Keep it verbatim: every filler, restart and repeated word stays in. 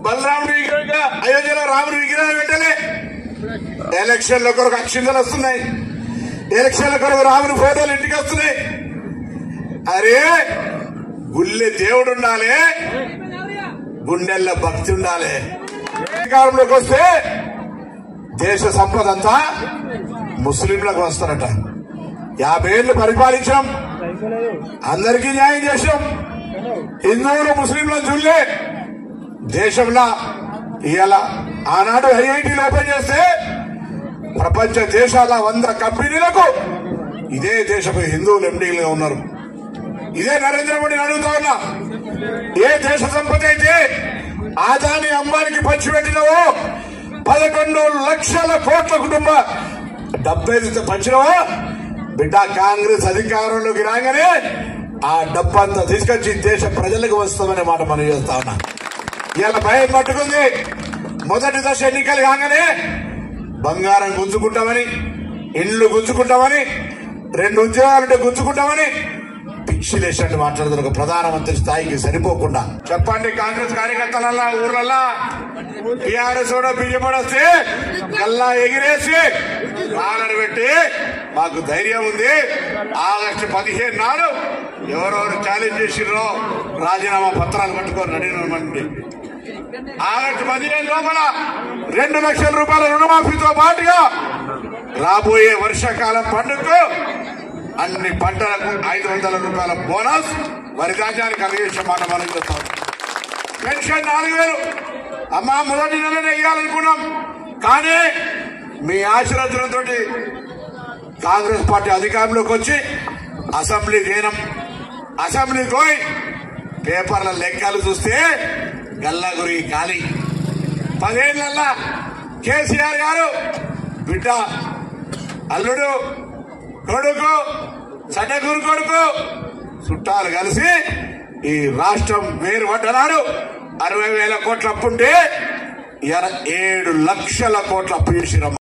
బలరాముడి విగ్రహంగా అయోధ్యలో రాముడి విగ్రహం పెట్టలే. ఎలక్షన్ల కొరకు అక్షింతలు వస్తున్నాయి, ఎలక్షన్ల కొరకు రాముడి ఫోటోలు ఇంటికి వస్తున్నాయి. అరే గుళ్ళె దేవుడు ఉండాలి, గుండెల్లో భక్తి ఉండాలి. అధికారంలోకి వస్తే దేశ సంపద అంతా ముస్లింలకు వస్తారట. యాభై ఏళ్లు పరిపాలించాం, అందరికీ న్యాయం చేసాం. హిందువులు ముస్లింలను చూడలే. దేశంలో ఇవాళ ఆనాడు ఐఐటీలు ఓపెన్ చేస్తే ప్రపంచ దేశాల వంద కంపెనీలకు ఇదే దేశపు హిందువులు ఎండీలుగా ఉన్నారు. ఇదే నరేంద్ర మోడీని అడుగుతా ఉన్నా, ఏ దేశ సంపద అయితే ఆదాని అంబానికి పంచిపెట్టినవో, పదకొండు లక్షల కోట్ల కుటుంబ డబ్బై పంచినవో, బిడ్డ కాంగ్రెస్ అధికారంలోకి రాగానే ఆ డబ్బంతా తీసుకొచ్చి దేశ ప్రజలకు వస్తామనే మాట మనం చేస్తా ఉన్నా. ఇలా భయం పట్టుకుంది. మొదటి దశ ఎన్నికలు కాగానే బంగారం గుంజుకుంటామని, ఇళ్లు గుంజుకుంటామని, రెండు ఉద్యోగాలుంటే గుంజుకుంటామని పిచ్చిలేసినట్టు మాట్లాడుతున్నారు. ఒక ప్రధానమంత్రి స్థాయికి సరిపోకుండా చెప్పండి. కాంగ్రెస్ కార్యకర్తలల్లా ఊర్లల్లా టీఆర్ఎస్ కూడా బియ్యపడి వస్తే గల్లా ఎగిరేసి కాలను పెట్టి మాకు ధైర్యం ఉంది, ఆగస్టు పదిహేను నాడు ఎవరెవరు ఛాలెంజ్ చేసిర్రో రాజీనామా పత్రాలు పట్టుకొని నడినండి. ఆగస్టు పదిహేను లోపల రెండు లక్షల రూపాయల రుణమాఫీతో పాటుగా రాబోయే వర్షాకాలం పండుగకు అన్ని పంటలకు ఐదు వందల రూపాయల బోనస్ వరి ధాన్యానికి కలిగేసే మాట మనం చెప్తాం. పెన్షన్ నాలుగు వేలు అమ్మా మొదటి నెలనే ఇవ్వాలనుకున్నాం, కానీ మీ ఆశీర్వచనంతో కాంగ్రెస్ పార్టీ అధికారంలోకి వచ్చి అసెంబ్లీ చేయనం. అసెంబ్లీకి పోయి పేపర్ల లెక్కలు చూస్తే గల్లాగురి ఖాళీ. పదేళ్లల్లా కేసీఆర్ గారు బిడ్డ, అల్లుడు, కొడుకు, సన్నగురు కొడుకు చుట్టాలు కలిసి ఈ రాష్ట్రం వేరు పడ్డనాడు. అరవై వేల కోట్ల అప్పుంటే ఏడు లక్షల కోట్ల అప్పు చేసిరమ్మ.